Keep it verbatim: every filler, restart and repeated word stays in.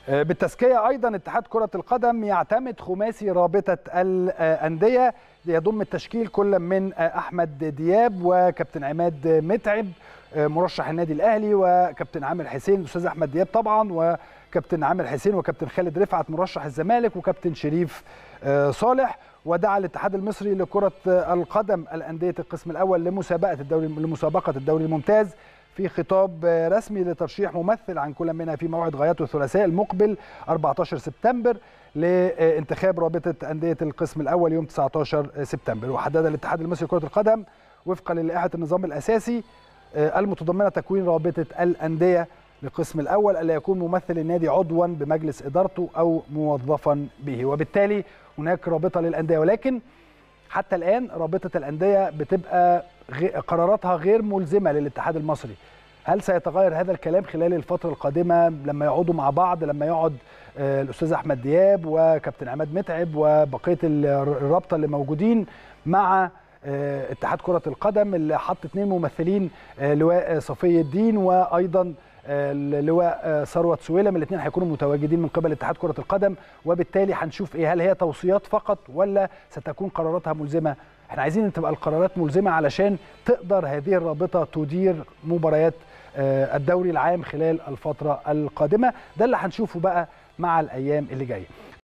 بالتزكية أيضا اتحاد كرة القدم يعتمد خماسي رابطة الأندية يضم التشكيل كل من أحمد دياب وكابتن عماد متعب مرشح النادي الأهلي، وكابتن عامر حسين الأستاذ أحمد دياب طبعا، وكابتن عامر حسين وكابتن خالد رفعت مرشح الزمالك، وكابتن شريف صالح. ودعا الاتحاد المصري لكرة القدم الأندية القسم الأول لمسابقة الدوري لمسابقة الدوري الممتاز في خطاب رسمي لترشيح ممثل عن كل منها في موعد غايته الثلاثاء المقبل أربعة عشر سبتمبر لانتخاب رابطة أندية القسم الأول يوم تسعة عشر سبتمبر. وحدد الاتحاد المصري لكرة القدم وفقا للائحة النظام الأساسي المتضمنة تكوين رابطة الأندية للقسم الأول ألا يكون ممثل النادي عضوا بمجلس إدارته أو موظفا به، وبالتالي هناك رابطة للأندية. ولكن حتى الآن رابطة الأندية بتبقى قراراتها غير ملزمة للاتحاد المصري. هل سيتغير هذا الكلام خلال الفترة القادمة لما يقعدوا مع بعض، لما يقعد الأستاذ أحمد دياب وكابتن عماد متعب وبقية الرابطة اللي موجودين مع اتحاد كرة القدم اللي حط اثنين ممثلين، لواء صفي الدين وأيضا لواء ثروت سويلم، الاثنين هيكونوا متواجدين من قبل اتحاد كرة القدم. وبالتالي هنشوف ايه، هل هي توصيات فقط ولا ستكون قراراتها ملزمة؟ احنا عايزين ان تبقى القرارات ملزمة علشان تقدر هذه الرابطة تدير مباريات الدوري العام خلال الفترة القادمة. ده اللي هنشوفه بقى مع الأيام اللي جاية.